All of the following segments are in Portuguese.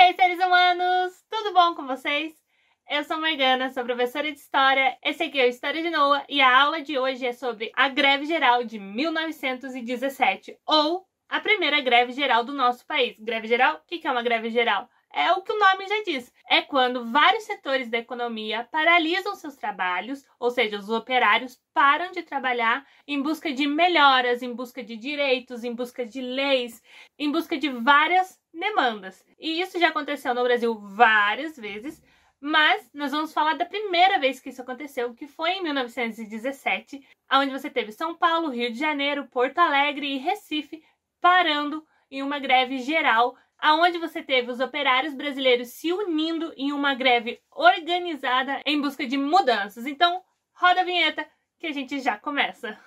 aí, seres humanos! Tudo bom com vocês? Eu sou Morgana, sou professora de História, esse aqui é o História de Noah e a aula de hoje é sobre a Greve Geral de 1917, ou a primeira greve geral do nosso país. Greve geral? O que é uma greve geral? É o que o nome já diz. É quando vários setores da economia paralisam seus trabalhos, ou seja, os operários param de trabalhar em busca de melhoras, em busca de direitos, em busca de leis, em busca de várias demandas. E isso já aconteceu no Brasil várias vezes, mas nós vamos falar da primeira vez que isso aconteceu, que foi em 1917, onde você teve São Paulo, Rio de Janeiro, Porto Alegre e Recife parando em uma greve geral, aonde você teve os operários brasileiros se unindo em uma greve organizada em busca de mudanças. Então, roda a vinheta que a gente já começa.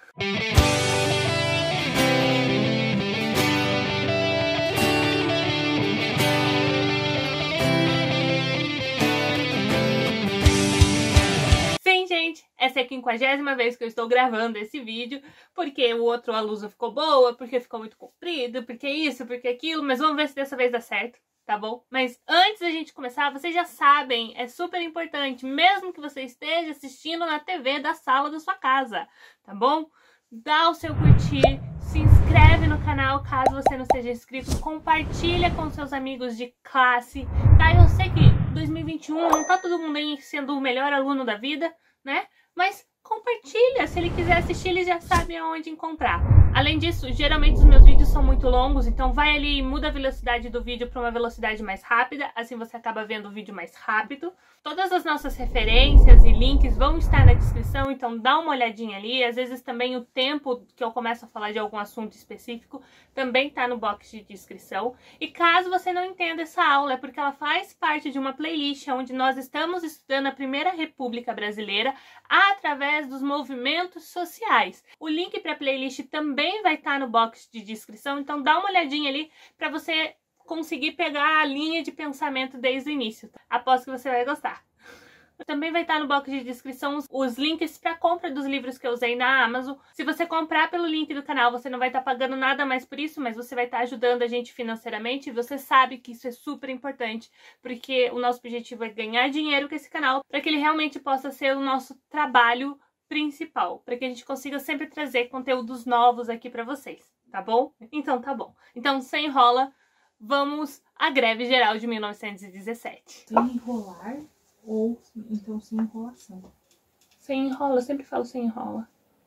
Sim, gente, essa é a 50ª vez que eu estou gravando esse vídeo, porque o outro a luz não ficou boa, porque ficou muito comprido, porque isso, porque aquilo, mas vamos ver se dessa vez dá certo, tá bom? Mas antes da gente começar, vocês já sabem, é super importante, mesmo que você esteja assistindo na TV da sala da sua casa, tá bom? Dá o seu curtir, se inscreve no canal caso você não seja inscrito, compartilha com seus amigos de classe, tá? Eu sei que 2021 não tá todo mundo aí sendo o melhor aluno da vida, né? Mas compartilha, se ele quiser assistir, ele já sabe aonde encontrar. Além disso, geralmente os meus vídeos são muito longos, então vai ali e muda a velocidade do vídeo para uma velocidade mais rápida, assim você acaba vendo o vídeo mais rápido. Todas as nossas referências e links vão estar na descrição, então dá uma olhadinha ali. Às vezes também o tempo que eu começo a falar de algum assunto específico também tá no box de descrição. E caso você não entenda essa aula, é porque ela faz parte de uma playlist onde nós estamos estudando a Primeira República Brasileira através dos movimentos sociais. O link para a playlist também vai estar no box de descrição, então dá uma olhadinha ali para você conseguir pegar a linha de pensamento desde o início. Aposto que você vai gostar. Também vai estar no box de descrição os links para compra dos livros que eu usei na Amazon. Se você comprar pelo link do canal, você não vai estar pagando nada mais por isso, mas você vai estar ajudando a gente financeiramente. E você sabe que isso é super importante, porque o nosso objetivo é ganhar dinheiro com esse canal, para que ele realmente possa ser o nosso trabalho principal, para que a gente consiga sempre trazer conteúdos novos aqui para vocês, tá bom? Então tá bom. Então, sem enrola, vamos à greve geral de 1917. Sem enrolar ou então sem enrolação? Sem enrola, eu sempre falo sem enrola.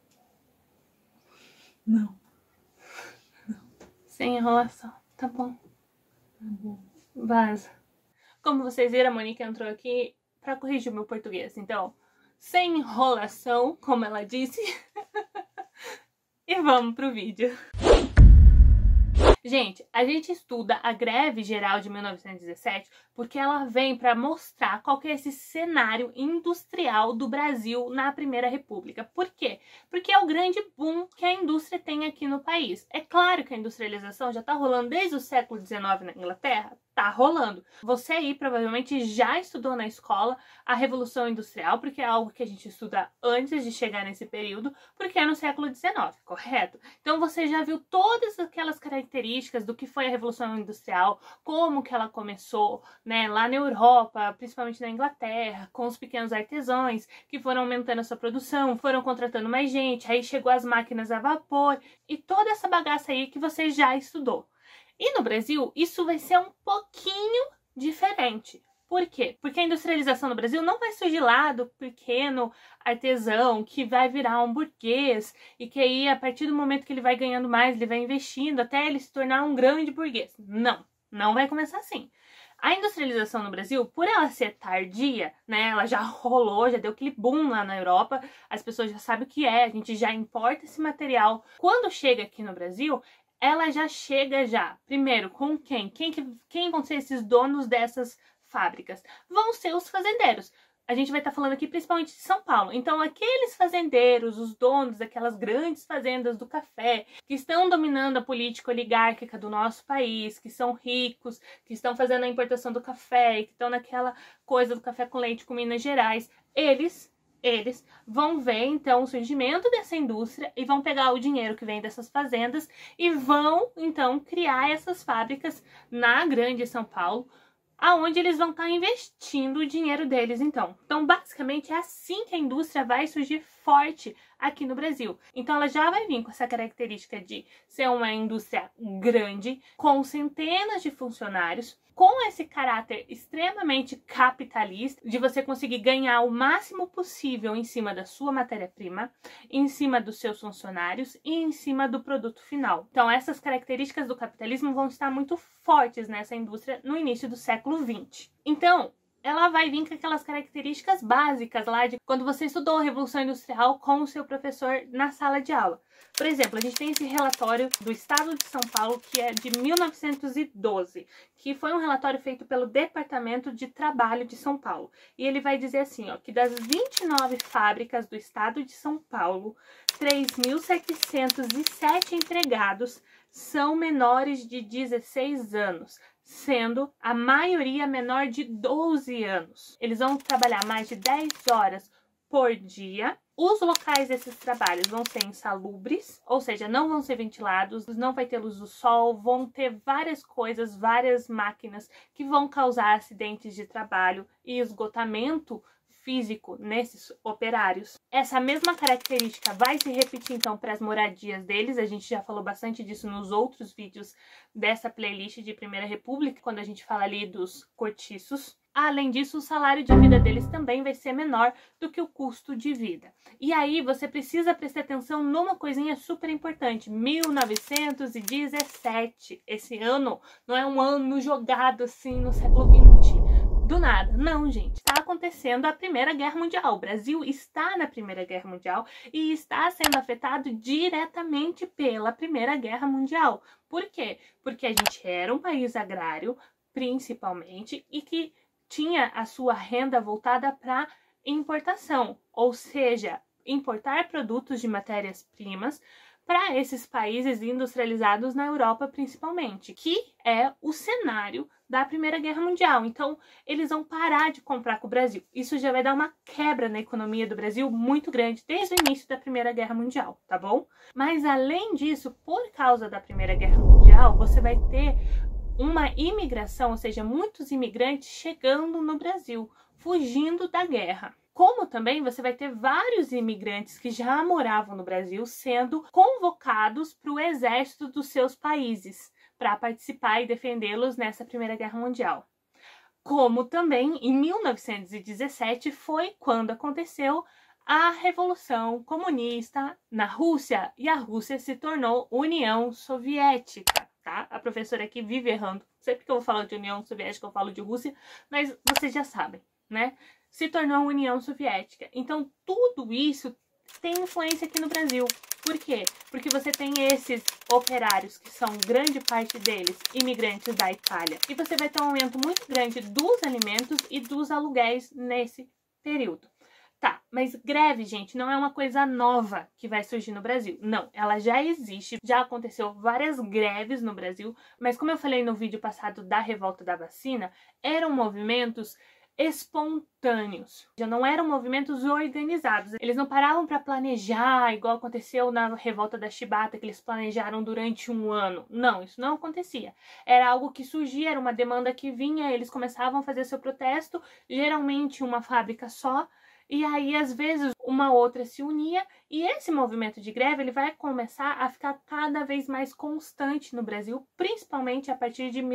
Não. Sem enrolação, tá bom. Tá bom. Vaza. Como vocês viram, a Monique entrou aqui para corrigir o meu português. Então, sem enrolação, como ela disse. E vamos pro vídeo. Gente, a gente estuda a greve geral de 1917 porque ela vem para mostrar qual que é esse cenário industrial do Brasil na Primeira República. Por quê? Porque é o grande boom que a indústria tem aqui no país. É claro que a industrialização já está rolando desde o século XIX na Inglaterra. Tá rolando. Você aí provavelmente já estudou na escola a Revolução Industrial, porque é algo que a gente estuda antes de chegar nesse período, porque é no século XIX, correto? Então você já viu todas aquelas características do que foi a Revolução Industrial, como que ela começou, né, lá na Europa, principalmente na Inglaterra, com os pequenos artesãos que foram aumentando a sua produção, foram contratando mais gente, aí chegou as máquinas a vapor e toda essa bagaça aí que você já estudou. E no Brasil, isso vai ser um pouquinho diferente. Por quê? Porque a industrialização no Brasil não vai surgir lá do pequeno artesão que vai virar um burguês e que aí, a partir do momento que ele vai ganhando mais, ele vai investindo até ele se tornar um grande burguês. Não, não vai começar assim. A industrialização no Brasil, por ela ser tardia, né, ela já rolou, já deu aquele boom lá na Europa, as pessoas já sabem o que é, a gente já importa esse material. Quando chega aqui no Brasil, ela já chega primeiro, com quem? Quem vão ser esses donos dessas fábricas? Vão ser os fazendeiros. A gente vai estar falando aqui principalmente de São Paulo. Então, aqueles fazendeiros, os donos daquelas grandes fazendas do café, que estão dominando a política oligárquica do nosso país, que são ricos, que estão fazendo a importação do café, que estão naquela coisa do café com leite com Minas Gerais, eles vão ver, então, o surgimento dessa indústria e vão pegar o dinheiro que vem dessas fazendas e vão, então, criar essas fábricas na Grande São Paulo, aonde eles vão estar investindo o dinheiro deles, então. Então, basicamente, é assim que a indústria vai surgir forte aqui no Brasil. Então, ela já vai vir com essa característica de ser uma indústria grande, com centenas de funcionários, com esse caráter extremamente capitalista, de você conseguir ganhar o máximo possível em cima da sua matéria-prima, em cima dos seus funcionários e em cima do produto final. Então, essas características do capitalismo vão estar muito fortes nessa indústria no início do século XX. Então, ela vai vir com aquelas características básicas lá de quando você estudou a Revolução Industrial com o seu professor na sala de aula. Por exemplo, a gente tem esse relatório do Estado de São Paulo, que é de 1912, que foi um relatório feito pelo Departamento de Trabalho de São Paulo. E ele vai dizer assim, ó, que das 29 fábricas do Estado de São Paulo, 3.707 empregados são menores de 16 anos, sendo a maioria menor de 12 anos. Eles vão trabalhar mais de 10 horas por dia. Os locais desses trabalhos vão ser insalubres, ou seja, não vão ser ventilados, não vai ter luz do sol, vão ter várias coisas, várias máquinas que vão causar acidentes de trabalho e esgotamento físico nesses operários. Essa mesma característica vai se repetir então para as moradias deles. A gente já falou bastante disso nos outros vídeos dessa playlist de Primeira República, quando a gente fala ali dos cortiços. Além disso, o salário de vida deles também vai ser menor do que o custo de vida. E aí você precisa prestar atenção numa coisinha super importante. 1917, esse ano não é um ano jogado assim no século XX. Do nada. Não, gente. Está acontecendo a Primeira Guerra Mundial. O Brasil está na Primeira Guerra Mundial e está sendo afetado diretamente pela Primeira Guerra Mundial. Por quê? Porque a gente era um país agrário, principalmente, e que tinha a sua renda voltada para importação, ou seja, importar produtos de matérias-primas para esses países industrializados na Europa, principalmente, que é o cenário da Primeira Guerra Mundial. Então, eles vão parar de comprar com o Brasil. Isso já vai dar uma quebra na economia do Brasil muito grande desde o início da Primeira Guerra Mundial, tá bom? Mas, além disso, por causa da Primeira Guerra Mundial, você vai ter uma imigração, ou seja, muitos imigrantes chegando no Brasil, fugindo da guerra. Como também você vai ter vários imigrantes que já moravam no Brasil sendo convocados para o exército dos seus países para participar e defendê-los nessa Primeira Guerra Mundial. Como também em 1917 foi quando aconteceu a Revolução Comunista na Rússia e a Rússia se tornou União Soviética. Tá? A professora aqui vive errando. Sempre que eu vou falar de União Soviética eu falo de Rússia, mas vocês já sabem, né? Se tornou a União Soviética. Então, tudo isso tem influência aqui no Brasil. Por quê? Porque você tem esses operários, que são grande parte deles imigrantes da Itália. E você vai ter um aumento muito grande dos alimentos e dos aluguéis nesse período. Tá, mas greve, gente, não é uma coisa nova que vai surgir no Brasil. Não, ela já existe, já aconteceu várias greves no Brasil, mas como eu falei no vídeo passado da revolta da vacina, eram movimentos espontâneos, já não eram movimentos organizados. Eles não paravam para planejar, igual aconteceu na revolta da Chibata, que eles planejaram durante um ano. Não, isso não acontecia. Era algo que surgia, era uma demanda que vinha, eles começavam a fazer seu protesto, geralmente uma fábrica só, e aí, às vezes, uma outra se unia, e esse movimento de greve ele vai começar a ficar cada vez mais constante no Brasil, principalmente a partir de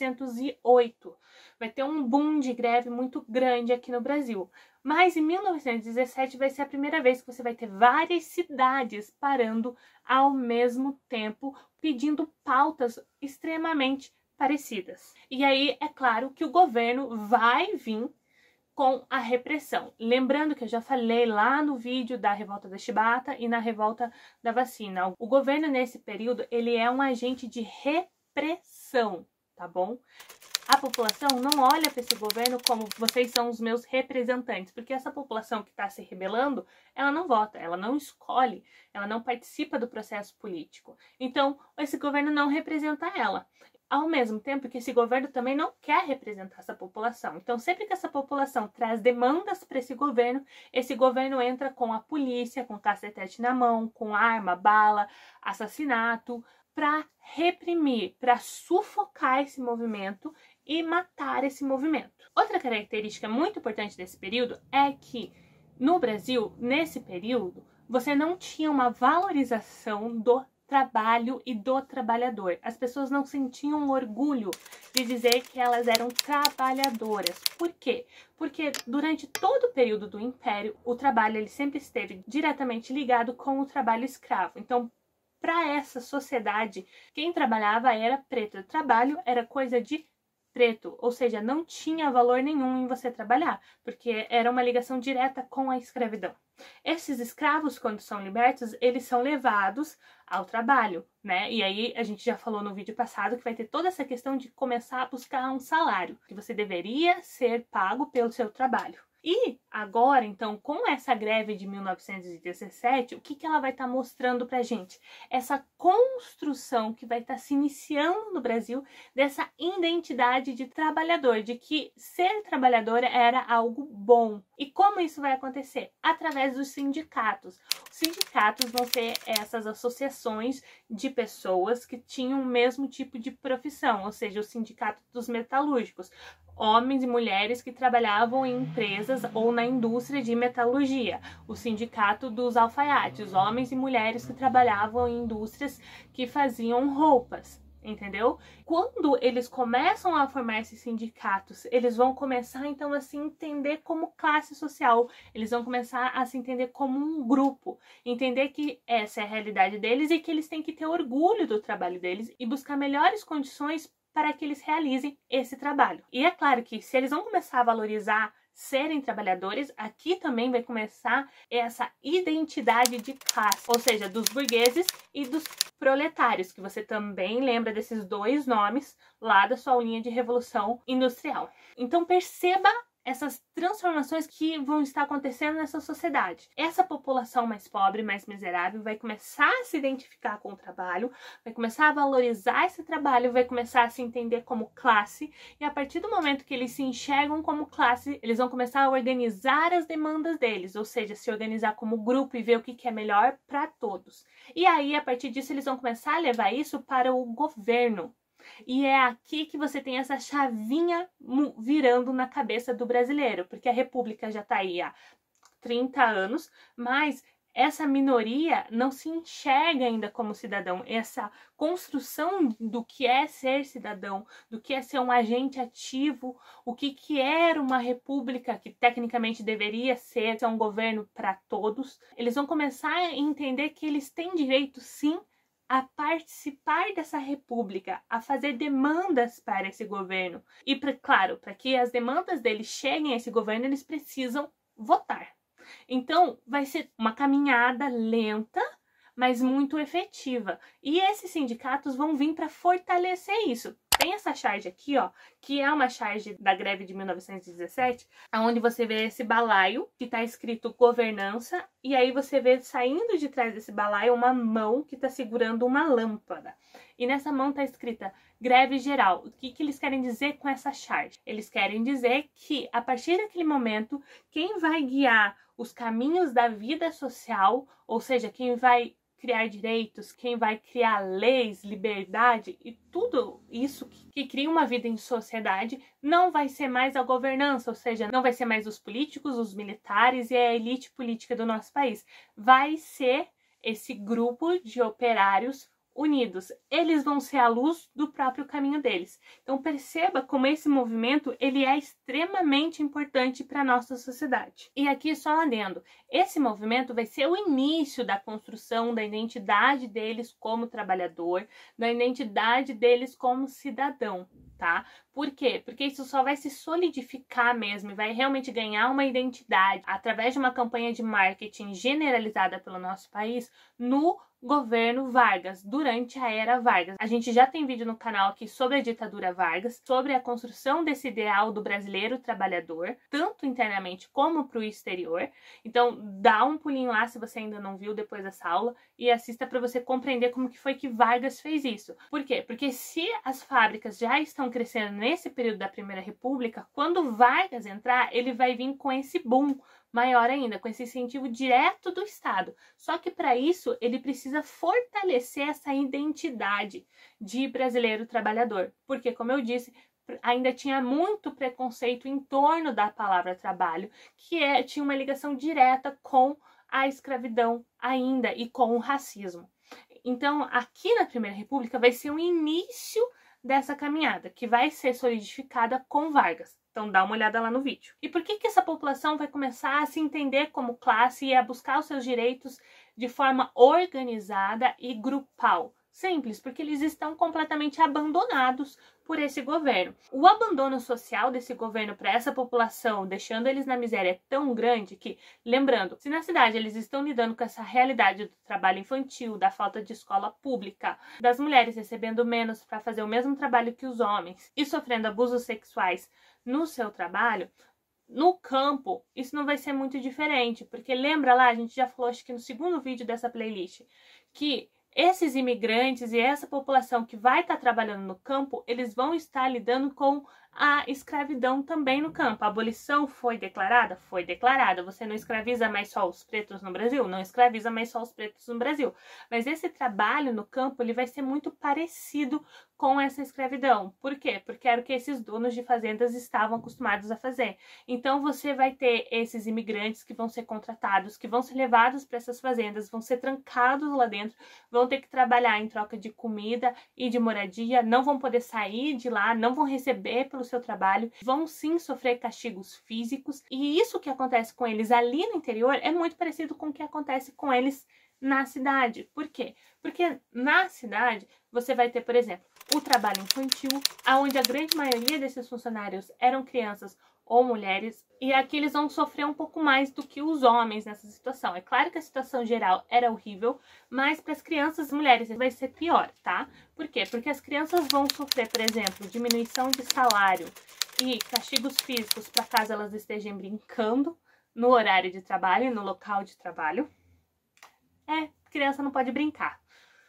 1908. Vai ter um boom de greve muito grande aqui no Brasil. Mas em 1917 vai ser a primeira vez que você vai ter várias cidades parando ao mesmo tempo, pedindo pautas extremamente parecidas. E aí, é claro que o governo vai vir com a repressão. Lembrando que eu já falei lá no vídeo da revolta da Chibata e na revolta da vacina. O governo nesse período, ele é um agente de repressão, tá bom? A população não olha para esse governo como vocês são os meus representantes, porque essa população que está se rebelando, ela não vota, ela não escolhe, ela não participa do processo político. Então, esse governo não representa ela. Ao mesmo tempo que esse governo também não quer representar essa população. Então, sempre que essa população traz demandas para esse governo entra com a polícia, com cacetete na mão, com arma, bala, assassinato, para reprimir, para sufocar esse movimento e matar esse movimento. Outra característica muito importante desse período é que no Brasil, nesse período, você não tinha uma valorização do trabalho e do trabalhador. As pessoas não sentiam orgulho de dizer que elas eram trabalhadoras. Por quê? Porque durante todo o período do Império, o trabalho ele sempre esteve diretamente ligado com o trabalho escravo. Então, para essa sociedade, quem trabalhava era preto. O trabalho era coisa de preto, ou seja, não tinha valor nenhum em você trabalhar, porque era uma ligação direta com a escravidão. Esses escravos, quando são libertos, eles são levados ao trabalho, né? E aí a gente já falou no vídeo passado que vai ter toda essa questão de começar a buscar um salário, que você deveria ser pago pelo seu trabalho. E agora, então, com essa greve de 1917, o que ela vai estar mostrando pra gente? Essa construção que vai estar se iniciando no Brasil dessa identidade de trabalhador, de que ser trabalhador era algo bom. E como isso vai acontecer? Através dos sindicatos. Os sindicatos vão ser essas associações de pessoas que tinham o mesmo tipo de profissão, ou seja, o sindicato dos metalúrgicos. Homens e mulheres que trabalhavam em empresas ou na indústria de metalurgia. O sindicato dos alfaiates, homens e mulheres que trabalhavam em indústrias que faziam roupas, entendeu? Quando eles começam a formar esses sindicatos, eles vão começar então a se entender como classe social, eles vão começar a se entender como um grupo, entender que essa é a realidade deles e que eles têm que ter orgulho do trabalho deles e buscar melhores condições para que eles realizem esse trabalho. E é claro que se eles vão começar a valorizar serem trabalhadores, aqui também vai começar essa identidade de classe, ou seja, dos burgueses e dos proletários, que você também lembra desses dois nomes lá da sua aulinha de Revolução Industrial. Então perceba essas transformações que vão estar acontecendo nessa sociedade. Essa população mais pobre, mais miserável, vai começar a se identificar com o trabalho, vai começar a valorizar esse trabalho, vai começar a se entender como classe, e a partir do momento que eles se enxergam como classe, eles vão começar a organizar as demandas deles, ou seja, se organizar como grupo e ver o que é melhor para todos. E aí, a partir disso, eles vão começar a levar isso para o governo. E é aqui que você tem essa chavinha virando na cabeça do brasileiro, porque a República já está aí há 30 anos, mas essa minoria não se enxerga ainda como cidadão. Essa construção do que é ser cidadão, do que é ser um agente ativo, o que era uma república que tecnicamente deveria ser um governo para todos, eles vão começar a entender que eles têm direito, sim, a participar dessa república, a fazer demandas para esse governo. E, claro, para que as demandas deles cheguem a esse governo, eles precisam votar. Então, vai ser uma caminhada lenta, mas muito efetiva. E esses sindicatos vão vir para fortalecer isso. Tem essa charge aqui, ó, que é uma charge da greve de 1917, onde você vê esse balaio que tá escrito governança, e aí você vê saindo de trás desse balaio uma mão que tá segurando uma lâmpada. E nessa mão tá escrita greve geral. O que eles querem dizer com essa charge? Eles querem dizer que, a partir daquele momento, quem vai guiar os caminhos da vida social, ou seja, quem vai criar direitos, quem vai criar leis, liberdade e tudo isso que cria uma vida em sociedade, não vai ser mais a governança, ou seja, não vai ser mais os políticos, os militares e a elite política do nosso país. Vai ser esse grupo de operários unidos. Eles vão ser a luz do próprio caminho deles. Então perceba como esse movimento ele é extremamente importante para a nossa sociedade. E aqui só um adendo, esse movimento vai ser o início da construção da identidade deles como trabalhador, da identidade deles como cidadão, tá? Por quê? Porque isso só vai se solidificar mesmo e vai realmente ganhar uma identidade através de uma campanha de marketing generalizada pelo nosso país no governo Vargas, durante a era Vargas. A gente já tem vídeo no canal aqui sobre a ditadura Vargas, sobre a construção desse ideal do brasileiro trabalhador, tanto internamente como para o exterior. Então, dá um pulinho lá se você ainda não viu depois dessa aula e assista para você compreender como que foi que Vargas fez isso. Por quê? Porque se as fábricas já estão crescendo nesse período da Primeira República, quando Vargas entrar, ele vai vir com esse boom maior ainda, com esse incentivo direto do Estado. Só que para isso ele precisa fortalecer essa identidade de brasileiro trabalhador, porque, como eu disse, ainda tinha muito preconceito em torno da palavra trabalho, que tinha uma ligação direta com a escravidão ainda e com o racismo. Então, aqui na Primeira República vai ser o início dessa caminhada, que vai ser solidificada com Vargas. Então, dá uma olhada lá no vídeo. E por que essa população vai começar a se entender como classe e a buscar os seus direitos de forma organizada e grupal? Simples, porque eles estão completamente abandonados por esse governo. O abandono social desse governo para essa população, deixando eles na miséria, é tão grande que, lembrando, se na cidade eles estão lidando com essa realidade do trabalho infantil, da falta de escola pública, das mulheres recebendo menos para fazer o mesmo trabalho que os homens e sofrendo abusos sexuais no seu trabalho, no campo, isso não vai ser muito diferente, porque lembra lá, a gente já falou, acho que no segundo vídeo dessa playlist, que esses imigrantes e essa população que vai estar trabalhando no campo, eles vão estar lidando com a escravidão também no campo. A abolição foi declarada? Foi declarada. Você não escraviza mais só os pretos no Brasil? Não escraviza mais só os pretos no Brasil. Mas esse trabalho no campo, ele vai ser muito parecido com essa escravidão. Por quê? Porque era o que esses donos de fazendas estavam acostumados a fazer. Então você vai ter esses imigrantes que vão ser contratados, que vão ser levados para essas fazendas, vão ser trancados lá dentro, vão ter que trabalhar em troca de comida e de moradia, não vão poder sair de lá, não vão receber pelo seu trabalho, vão sim sofrer castigos físicos, e isso que acontece com eles ali no interior é muito parecido com o que acontece com eles na cidade. Por quê? Porque na cidade você vai ter, por exemplo, o trabalho infantil, onde a grande maioria desses funcionários eram crianças ou mulheres, e aqui eles vão sofrer um pouco mais do que os homens nessa situação. É claro que a situação geral era horrível, mas para as crianças e mulheres vai ser pior, tá? Por quê? Porque as crianças vão sofrer, por exemplo, diminuição de salário e castigos físicos para caso elas estejam brincando no horário de trabalho, no local de trabalho. Criança não pode brincar.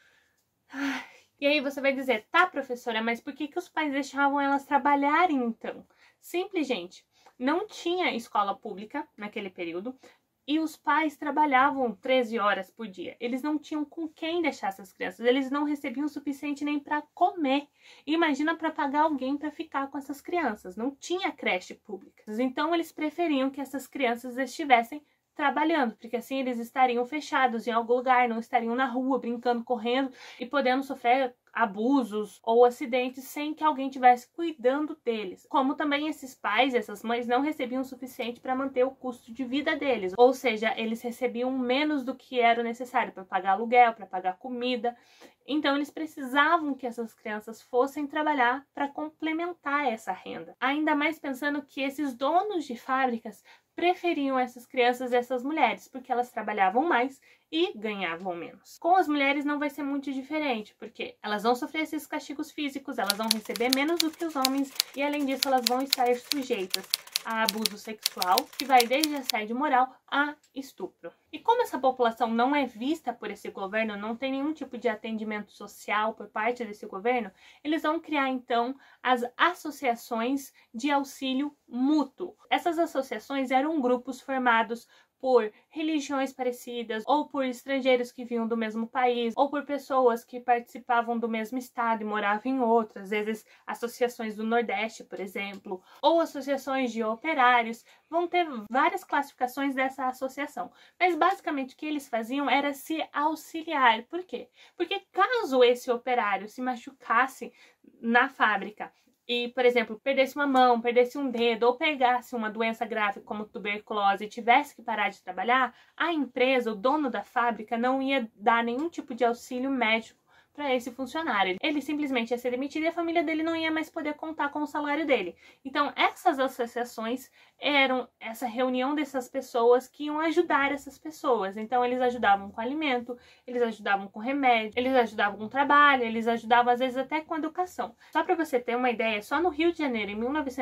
E aí você vai dizer, tá, professora, mas por que os pais deixavam elas trabalharem então? Simples, gente. Não tinha escola pública naquele período e os pais trabalhavam 13 horas por dia. Eles não tinham com quem deixar essas crianças. Eles não recebiam o suficiente nem para comer. Imagina para pagar alguém para ficar com essas crianças. Não tinha creche pública. Então eles preferiam que essas crianças estivessem trabalhando, porque assim eles estariam fechados em algum lugar, não estariam na rua brincando, correndo e podendo sofrer abusos ou acidentes sem que alguém estivesse cuidando deles. Como também esses pais, essas mães não recebiam o suficiente para manter o custo de vida deles, ou seja, eles recebiam menos do que era necessário para pagar aluguel, para pagar comida. Então eles precisavam que essas crianças fossem trabalhar para complementar essa renda. Ainda mais pensando que esses donos de fábricas preferiam essas crianças e essas mulheres, porque elas trabalhavam mais e ganhavam menos. Com as mulheres não vai ser muito diferente, porque elas vão sofrer esses castigos físicos, elas vão receber menos do que os homens e, além disso, elas vão estar sujeitas a abuso sexual, que vai desde assédio moral a estupro. E como essa população não é vista por esse governo, não tem nenhum tipo de atendimento social por parte desse governo, eles vão criar então as associações de auxílio mútuo. Essas associações eram grupos formados por religiões parecidas, ou por estrangeiros que vinham do mesmo país, ou por pessoas que participavam do mesmo estado e moravam em outro, às vezes associações do Nordeste, por exemplo, ou associações de operários. Vão ter várias classificações dessa associação, mas basicamente o que eles faziam era se auxiliar. Por quê? Porque caso esse operário se machucasse na fábrica e, por exemplo, perdesse uma mão, perdesse um dedo ou pegasse uma doença grave como tuberculose e tivesse que parar de trabalhar, a empresa, o dono da fábrica, não ia dar nenhum tipo de auxílio médico para esse funcionário. Ele simplesmente ia ser demitido e a família dele não ia mais poder contar com o salário dele. Então, essas associações eram essa reunião dessas pessoas que iam ajudar essas pessoas. Então, eles ajudavam com alimento, eles ajudavam com remédio, eles ajudavam com trabalho, eles ajudavam às vezes até com educação. Só para você ter uma ideia, só no Rio de Janeiro, em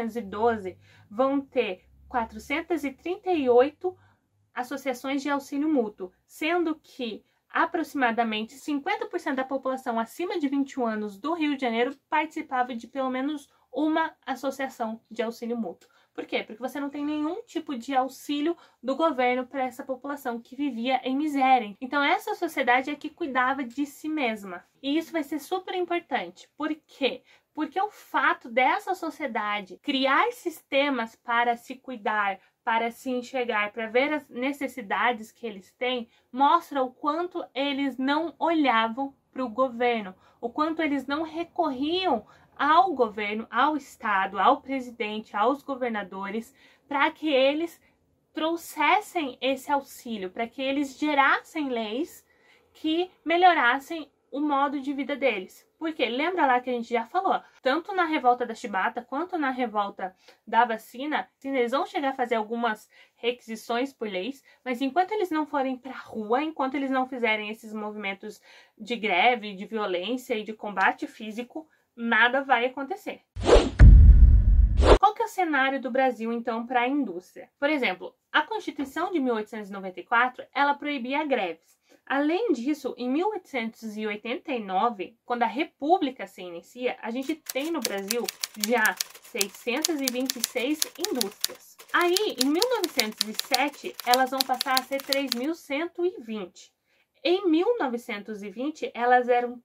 1912, vão ter 438 associações de auxílio mútuo, sendo que aproximadamente 50% da população acima de 21 anos do Rio de Janeiro participava de pelo menos uma associação de auxílio mútuo. Por quê? Porque você não tem nenhum tipo de auxílio do governo para essa população que vivia em miséria. Então essa sociedade é que cuidava de si mesma. E isso vai ser super importante. Por quê? Porque o fato dessa sociedade criar sistemas para se cuidar, para se enxergar, para ver as necessidades que eles têm, mostra o quanto eles não olhavam para o governo, o quanto eles não recorriam ao governo, ao Estado, ao presidente, aos governadores, para que eles trouxessem esse auxílio, para que eles gerassem leis que melhorassem o modo de vida deles. Porque lembra lá que a gente já falou, tanto na revolta da chibata quanto na revolta da vacina, eles vão chegar a fazer algumas requisições por leis, mas enquanto eles não forem para a rua, enquanto eles não fizerem esses movimentos de greve, de violência e de combate físico, nada vai acontecer. Qual que é o cenário do Brasil, então, para a indústria? Por exemplo, a Constituição de 1894, ela proibia greves. Além disso, em 1889, quando a República se inicia, a gente tem no Brasil já 626 indústrias. Aí, em 1907, elas vão passar a ser 3.120. Em 1920, elas eram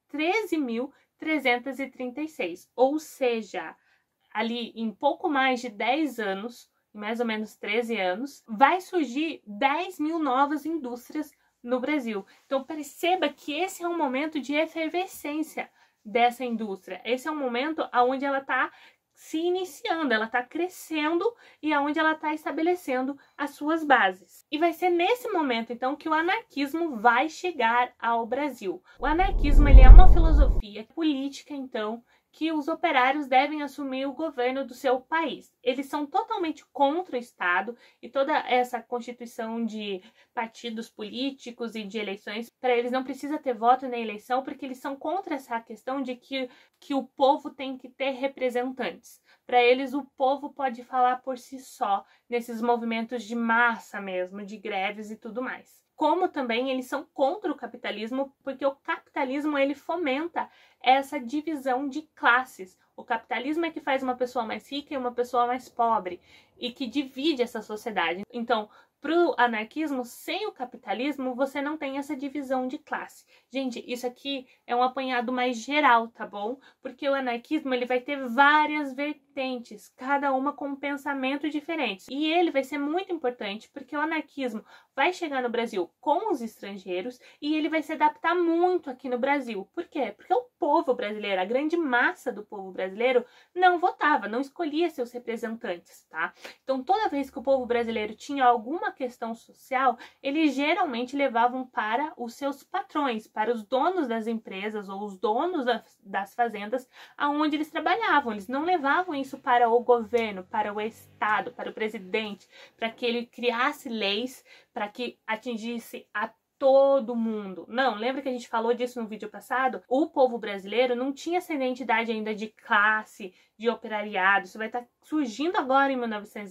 13.336, ou seja, ali em pouco mais de 10 anos, mais ou menos 13 anos, vai surgir 10 mil novas indústrias no Brasil. Então perceba que esse é um momento de efervescência dessa indústria. Esse é um momento onde ela está se iniciando, ela está crescendo e onde ela está estabelecendo as suas bases. E vai ser nesse momento, então, que o anarquismo vai chegar ao Brasil. O anarquismo, ele é uma filosofia política, então, que os operários devem assumir o governo do seu país. Eles são totalmente contra o Estado e toda essa constituição de partidos políticos e de eleições. Para eles não precisa ter voto na eleição, porque eles são contra essa questão de que o povo tem que ter representantes. Para eles, o povo pode falar por si só, nesses movimentos de massa mesmo, de greves e tudo mais. Como também eles são contra o capitalismo, porque o capitalismo ele fomenta essa divisão de classes. O capitalismo é que faz uma pessoa mais rica e uma pessoa mais pobre e que divide essa sociedade. Então, para o anarquismo, sem o capitalismo, você não tem essa divisão de classe. Gente, isso aqui é um apanhado mais geral, tá bom? Porque o anarquismo ele vai ter várias vertentes, cada uma com um pensamento diferente. E ele vai ser muito importante porque o anarquismo vai chegar no Brasil com os estrangeiros e ele vai se adaptar muito aqui no Brasil. Por quê? Porque o povo brasileiro, a grande massa do povo brasileiro, não votava, não escolhia seus representantes, tá? Então, toda vez que o povo brasileiro tinha alguma questão social, eles geralmente levavam para os seus patrões, para os donos das empresas ou os donos das fazendas aonde eles trabalhavam. Eles não levavam isso para o governo, para o Estado, para o presidente, para que ele criasse leis para que atingisse a todo mundo. Não, lembra que a gente falou disso no vídeo passado? O povo brasileiro não tinha essa identidade ainda de classe, de operariado. Isso vai estar surgindo agora em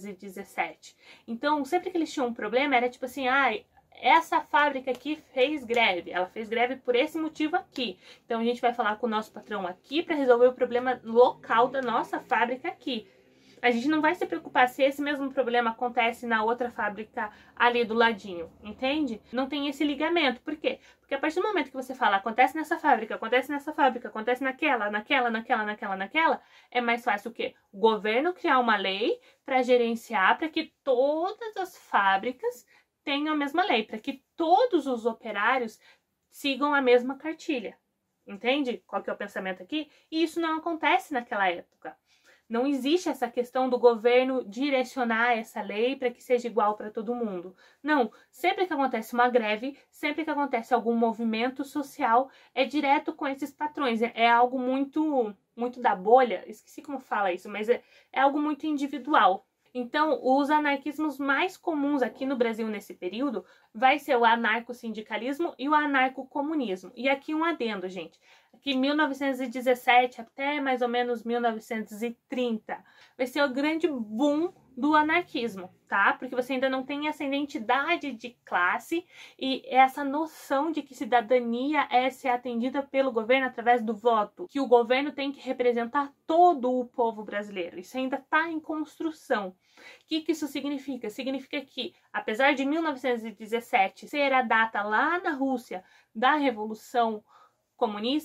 1917. Então, sempre que eles tinham um problema, era tipo assim, essa fábrica aqui fez greve, ela fez greve por esse motivo aqui. Então, a gente vai falar com o nosso patrão aqui para resolver o problema local da nossa fábrica aqui. A gente não vai se preocupar se esse mesmo problema acontece na outra fábrica ali do ladinho, entende? Não tem esse ligamento. Por quê? Porque a partir do momento que você fala acontece nessa fábrica, acontece nessa fábrica, acontece naquela, é mais fácil o quê? O governo criar uma lei para gerenciar, para que todas as fábricas tenham a mesma lei, para que todos os operários sigam a mesma cartilha. Entende qual que é o pensamento aqui? E isso não acontece naquela época. Não existe essa questão do governo direcionar essa lei para que seja igual para todo mundo. Não, sempre que acontece uma greve, sempre que acontece algum movimento social, é direto com esses patrões. É algo muito da bolha, esqueci como fala isso, mas é algo muito individual. Então, os anarquismos mais comuns aqui no Brasil nesse período vai ser o anarcossindicalismo e o anarcocomunismo. E aqui um adendo, gente. Aqui 1917 até mais ou menos 1930 vai ser o grande boom do anarquismo, tá? Porque você ainda não tem essa identidade de classe e essa noção de que cidadania é ser atendida pelo governo através do voto, que o governo tem que representar todo o povo brasileiro. Isso ainda está em construção. O que isso significa? Significa que, apesar de 1917 ser a data lá na Rússia da Revolução Comunista,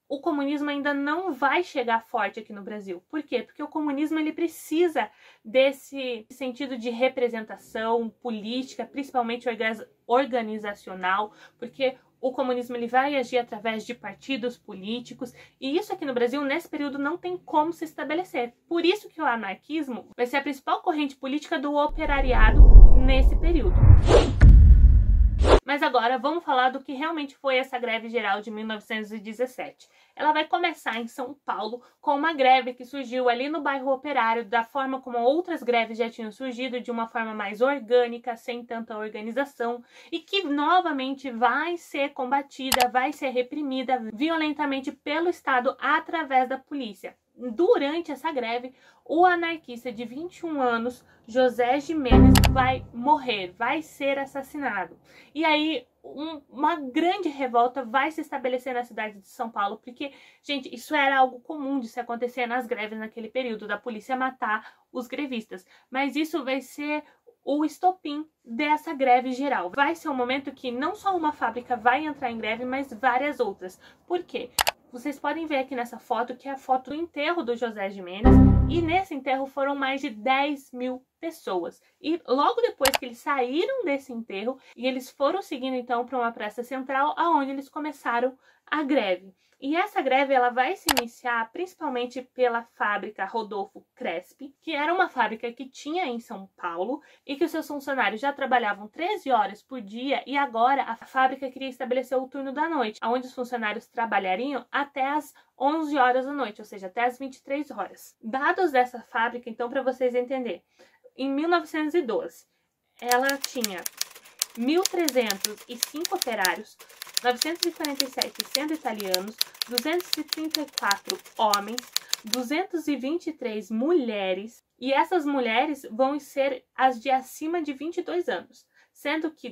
o comunismo ainda não vai chegar forte aqui no Brasil. Por quê? Porque o comunismo ele precisa desse sentido de representação política, principalmente organizacional, porque o comunismo ele vai agir através de partidos políticos, e isso aqui no Brasil, nesse período, não tem como se estabelecer. Por isso que o anarquismo vai ser a principal corrente política do operariado nesse período. Mas agora vamos falar do que realmente foi essa greve geral de 1917. Ela vai começar em São Paulo com uma greve que surgiu ali no bairro Operário, da forma como outras greves já tinham surgido, de uma forma mais orgânica, sem tanta organização, e que novamente vai ser combatida, vai ser reprimida violentamente pelo Estado através da polícia. Durante essa greve, o anarquista de 21 anos, José Jimenez, vai morrer, vai ser assassinado. E aí, uma grande revolta vai se estabelecer na cidade de São Paulo, porque, gente, isso era algo comum de se acontecer nas greves naquele período, da polícia matar os grevistas. Mas isso vai ser o estopim dessa greve geral. Vai ser um momento que não só uma fábrica vai entrar em greve, mas várias outras. Por quê? Vocês podem ver aqui nessa foto que é a foto do enterro do José Jimenez, e nesse enterro foram mais de 10 mil pessoas. E logo depois que eles saíram desse enterro, e eles foram seguindo então para uma praça central, aonde eles começaram a greve. E essa greve ela vai se iniciar principalmente pela fábrica Rodolfo Crespi, que era uma fábrica que tinha em São Paulo e que os seus funcionários já trabalhavam 13 horas por dia, e agora a fábrica queria estabelecer o turno da noite, onde os funcionários trabalhariam até as 11 horas da noite, ou seja, até as 23 horas. Dados dessa fábrica, então, para vocês entenderem, em 1912, ela tinha 1.305 operários, 947 sendo italianos, 234 homens, 223 mulheres, e essas mulheres vão ser as de acima de 22 anos, sendo que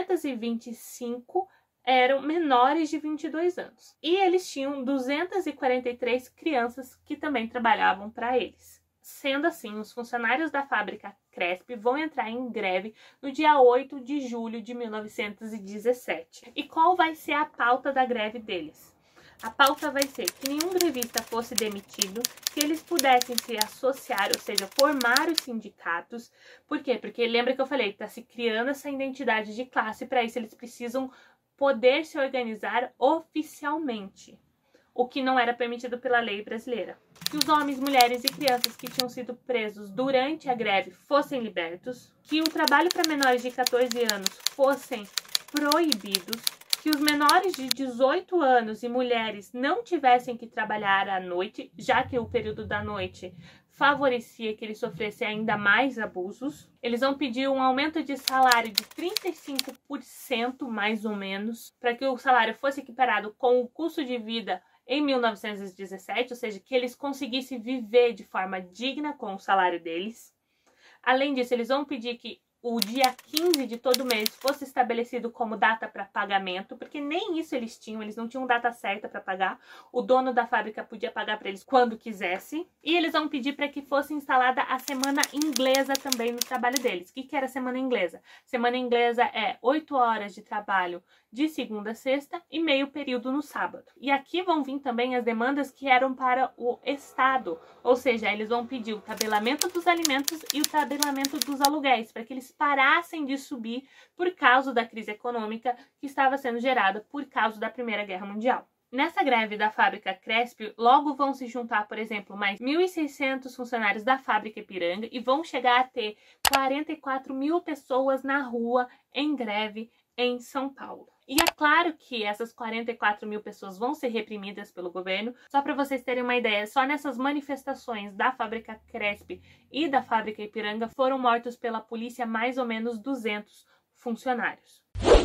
225 eram menores de 22 anos. E eles tinham 243 crianças que também trabalhavam para eles. Sendo assim, os funcionários da fábrica Crespi vão entrar em greve no dia 8 de julho de 1917. E qual vai ser a pauta da greve deles? A pauta vai ser que nenhum grevista fosse demitido, que eles pudessem se associar, ou seja, formar os sindicatos. Por quê? Porque lembra que eu falei, está se criando essa identidade de classe, para isso eles precisam poder se organizar oficialmente, o que não era permitido pela lei brasileira. Que os homens, mulheres e crianças que tinham sido presos durante a greve fossem libertos, que o trabalho para menores de 14 anos fossem proibidos, que os menores de 18 anos e mulheres não tivessem que trabalhar à noite, já que o período da noite favorecia que eles sofressem ainda mais abusos. Eles vão pedir um aumento de salário de 35%, mais ou menos, para que o salário fosse equiparado com o custo de vida em 1917, ou seja, que eles conseguissem viver de forma digna com o salário deles. Além disso, eles vão pedir que o dia 15 de todo mês fosse estabelecido como data para pagamento, porque nem isso eles tinham, eles não tinham data certa para pagar. O dono da fábrica podia pagar para eles quando quisesse. E eles vão pedir para que fosse instalada a semana inglesa também no trabalho deles. O que era a semana inglesa? Semana inglesa é 8 horas de trabalho de segunda a sexta e meio período no sábado. E aqui vão vir também as demandas que eram para o Estado, ou seja, eles vão pedir o tabelamento dos alimentos e o tabelamento dos aluguéis, para que eles parassem de subir por causa da crise econômica que estava sendo gerada por causa da Primeira Guerra Mundial. Nessa greve da fábrica Crespi, logo vão se juntar, por exemplo, mais 1.600 funcionários da fábrica Ipiranga e vão chegar a ter 44 mil pessoas na rua em greve em São Paulo. E é claro que essas 44 mil pessoas vão ser reprimidas pelo governo. Só para vocês terem uma ideia, só nessas manifestações da fábrica Crespi e da fábrica Ipiranga foram mortos pela polícia mais ou menos 200 funcionários.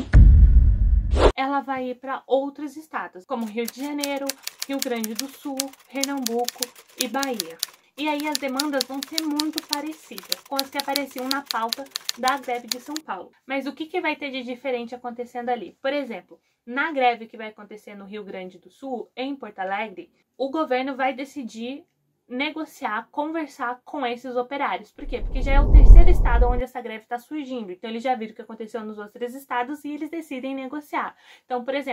Ela vai ir para outros estados, como Rio de Janeiro, Rio Grande do Sul, Pernambuco e Bahia. E aí as demandas vão ser muito parecidas com as que apareciam na pauta da greve de São Paulo. Mas o que vai ter de diferente acontecendo ali? Por exemplo, na greve que vai acontecer no Rio Grande do Sul, em Porto Alegre, o governo vai decidir negociar, conversar com esses operários. Por quê? Porque já é o terceiro estado onde essa greve está surgindo. Então eles já viram o que aconteceu nos outros estados e eles decidem negociar. Então, por exemplo,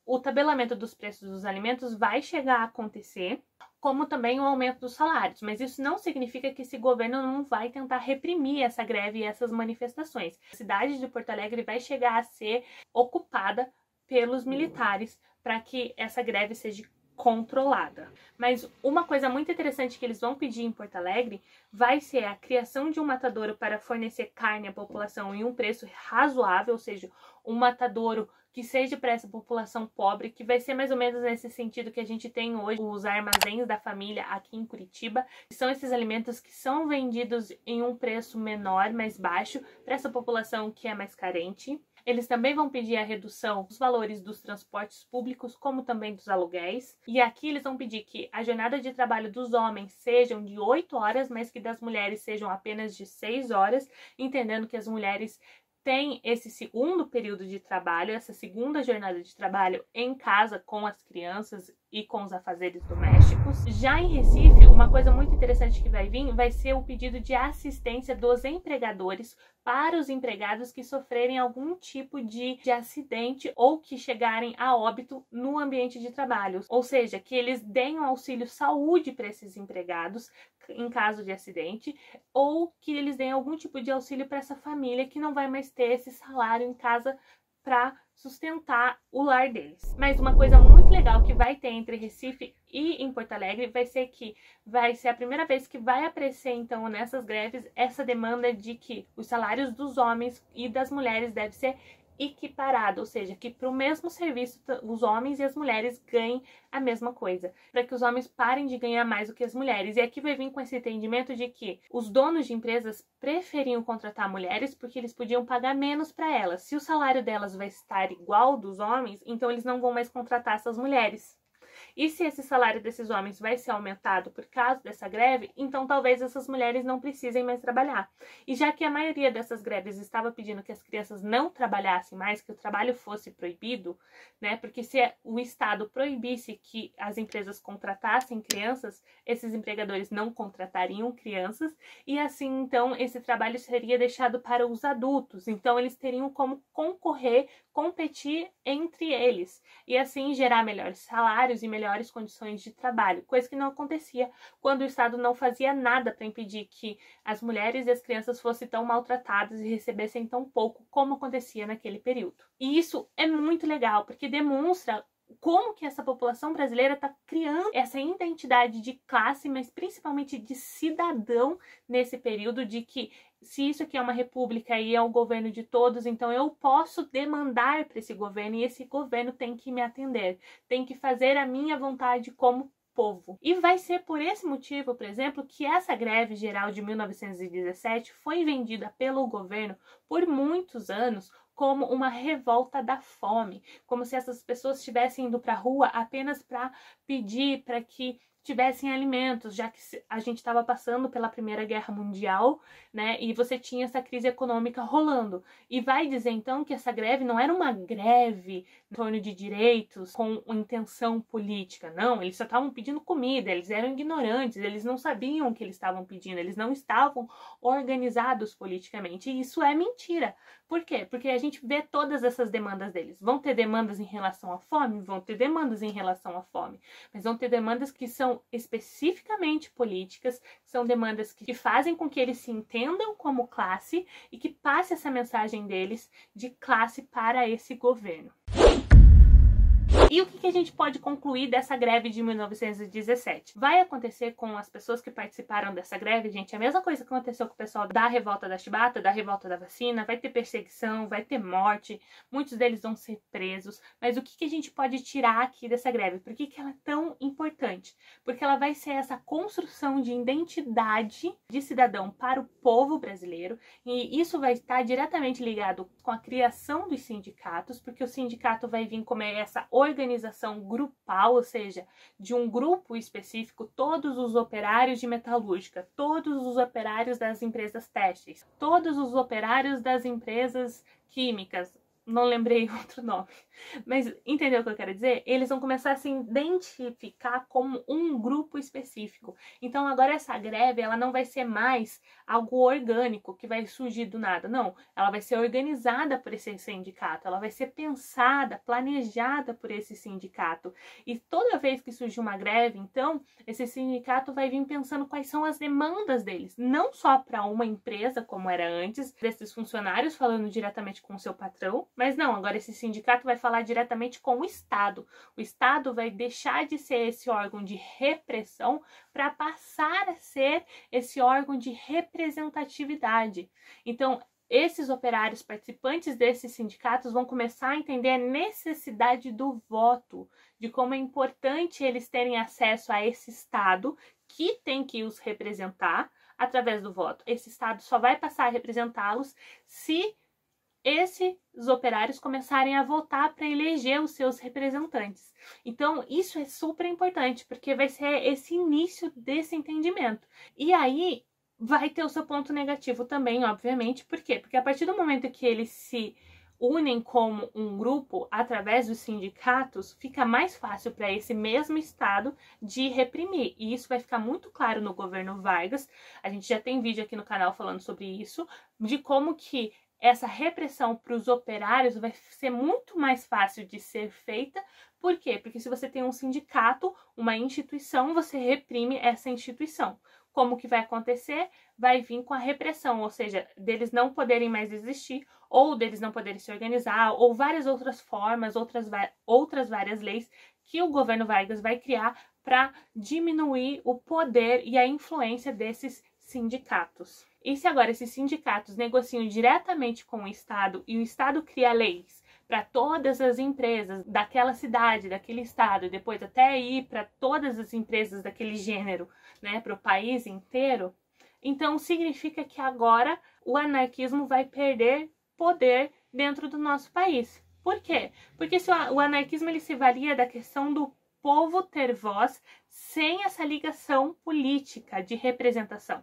o tabelamento dos preços dos alimentos vai chegar a acontecer, como também o aumento dos salários, mas isso não significa que esse governo não vai tentar reprimir essa greve e essas manifestações. A cidade de Porto Alegre vai chegar a ser ocupada pelos militares para que essa greve seja controlada. Mas uma coisa muito interessante que eles vão pedir em Porto Alegre vai ser a criação de um matadouro para fornecer carne à população em um preço razoável, ou seja, um matadouro que seja para essa população pobre, que vai ser mais ou menos nesse sentido que a gente tem hoje os armazéns da família aqui em Curitiba. São esses alimentos que são vendidos em um preço menor, mais baixo, para essa população que é mais carente. Eles também vão pedir a redução dos valores dos transportes públicos, como também dos aluguéis. E aqui eles vão pedir que a jornada de trabalho dos homens sejam de 8 horas, mas que das mulheres sejam apenas de 6 horas, entendendo que as mulheres têm esse segundo período de trabalho, essa segunda jornada de trabalho em casa com as crianças e com os afazeres domésticos. Já em Recife, uma coisa muito interessante que vai vir vai ser o pedido de assistência dos empregadores para os empregados que sofrerem algum tipo de acidente ou que chegarem a óbito no ambiente de trabalho. Ou seja, que eles deem um auxílio saúde para esses empregados em caso de acidente, ou que eles deem algum tipo de auxílio para essa família que não vai mais ter esse salário em casa para sustentar o lar deles. Mas uma coisa muito legal que vai ter entre Recife e em Porto Alegre vai ser que vai ser a primeira vez que vai aparecer, então, nessas greves, essa demanda de que os salários dos homens e das mulheres devem ser equiparado, ou seja, que para o mesmo serviço os homens e as mulheres ganhem a mesma coisa, para que os homens parem de ganhar mais do que as mulheres. E aqui vai vir com esse entendimento de que os donos de empresas preferiam contratar mulheres porque eles podiam pagar menos para elas. Se o salário delas vai estar igual ao dos homens, então eles não vão mais contratar essas mulheres. E se esse salário desses homens vai ser aumentado por causa dessa greve, então talvez essas mulheres não precisem mais trabalhar. E já que a maioria dessas greves estava pedindo que as crianças não trabalhassem mais, que o trabalho fosse proibido, né? Porque se o Estado proibisse que as empresas contratassem crianças, esses empregadores não contratariam crianças, e assim, então, esse trabalho seria deixado para os adultos. Então, eles teriam como concorrer, competir entre eles, e assim gerar melhores salários e melhores condições de trabalho, coisa que não acontecia quando o Estado não fazia nada para impedir que as mulheres e as crianças fossem tão maltratadas e recebessem tão pouco como acontecia naquele período. E isso é muito legal, porque demonstra como que essa população brasileira está criando essa identidade de classe, mas principalmente de cidadão nesse período, de que se isso aqui é uma república e é o governo de todos, então eu posso demandar para esse governo e esse governo tem que me atender, tem que fazer a minha vontade como povo. E vai ser por esse motivo, por exemplo, que essa greve geral de 1917 foi vendida pelo governo por muitos anos como uma revolta da fome, como se essas pessoas estivessem indo para a rua apenas para pedir para que tivessem alimentos, já que a gente estava passando pela Primeira Guerra Mundial, né, e você tinha essa crise econômica rolando. E vai dizer, então, que essa greve não era uma greve em torno de direitos com intenção política, não, eles só estavam pedindo comida, eles eram ignorantes, eles não sabiam o que eles estavam pedindo, eles não estavam organizados politicamente, e isso é mentira. Por quê? Porque a gente vê todas essas demandas deles. Vão ter demandas em relação à fome? Vão ter demandas em relação à fome, mas vão ter demandas que são especificamente políticas, são demandas que fazem com que eles se entendam como classe e que passe essa mensagem deles de classe para esse governo. E o que a gente pode concluir dessa greve de 1917? Vai acontecer com as pessoas que participaram dessa greve, gente, a mesma coisa que aconteceu com o pessoal da revolta da chibata, da revolta da vacina, vai ter perseguição, vai ter morte, muitos deles vão ser presos, mas o que a gente pode tirar aqui dessa greve? Por que ela é tão importante? Porque ela vai ser essa construção de identidade de cidadão para o povo brasileiro, e isso vai estar diretamente ligado com a criação dos sindicatos, porque o sindicato vai vir como essa organização grupal, ou seja, de um grupo específico, todos os operários de metalúrgica, todos os operários das empresas têxteis, todos os operários das empresas químicas, não lembrei outro nome, mas entendeu o que eu quero dizer? Eles vão começar a se identificar como um grupo específico. Então agora essa greve, ela não vai ser mais algo orgânico que vai surgir do nada, não. Ela vai ser organizada por esse sindicato, ela vai ser pensada, planejada por esse sindicato. E toda vez que surgir uma greve, então, esse sindicato vai vir pensando quais são as demandas deles, não só para uma empresa, como era antes, desses funcionários falando diretamente com o seu patrão, mas não, agora esse sindicato vai falar diretamente com o Estado. O Estado vai deixar de ser esse órgão de repressão para passar a ser esse órgão de representatividade. Então, esses operários participantes desses sindicatos vão começar a entender a necessidade do voto, de como é importante eles terem acesso a esse Estado que tem que os representar através do voto. Esse Estado só vai passar a representá-los se esses operários começarem a votar para eleger os seus representantes. Então, isso é super importante, porque vai ser esse início desse entendimento. E aí, vai ter o seu ponto negativo também, obviamente. Por quê? Porque a partir do momento que eles se unem como um grupo, através dos sindicatos, fica mais fácil para esse mesmo Estado de reprimir. E isso vai ficar muito claro no governo Vargas. A gente já tem vídeo aqui no canal falando sobre isso, de como que essa repressão para os operários vai ser muito mais fácil de ser feita. Por quê? Porque se você tem um sindicato, uma instituição, você reprime essa instituição. Como que vai acontecer? Vai vir com a repressão, ou seja, deles não poderem mais existir, ou deles não poderem se organizar, ou várias outras formas, outras várias leis que o governo Vargas vai criar para diminuir o poder e a influência desses sindicatos. E se agora esses sindicatos negociam diretamente com o Estado e o Estado cria leis para todas as empresas daquela cidade, daquele estado, e depois até ir para todas as empresas daquele gênero, né, para o país inteiro, então significa que agora o anarquismo vai perder poder dentro do nosso país. Por quê? Porque o anarquismo ele se valia da questão do povo ter voz sem essa ligação política de representação.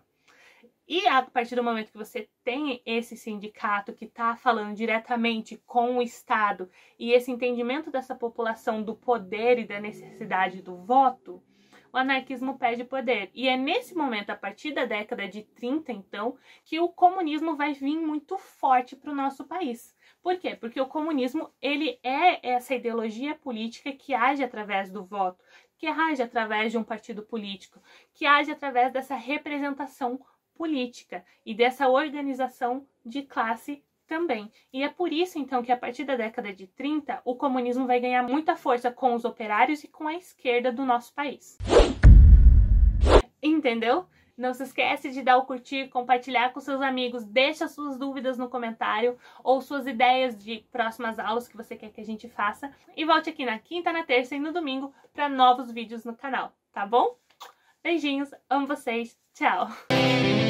E a partir do momento que você tem esse sindicato que está falando diretamente com o Estado e esse entendimento dessa população do poder e da necessidade do voto, o anarquismo perde poder. E é nesse momento, a partir da década de 30, então, que o comunismo vai vir muito forte para o nosso país. Por quê? Porque o comunismo ele é essa ideologia política que age através do voto, que age através de um partido político, que age através dessa representação política e dessa organização de classe também. E é por isso, então, que a partir da década de 30, o comunismo vai ganhar muita força com os operários e com a esquerda do nosso país. Entendeu? Não se esquece de dar o curtir, compartilhar com seus amigos, deixa suas dúvidas no comentário ou suas ideias de próximas aulas que você quer que a gente faça. E volte aqui na quinta, na terça e no domingo para novos vídeos no canal, tá bom? Beijinhos, amo vocês, tchau!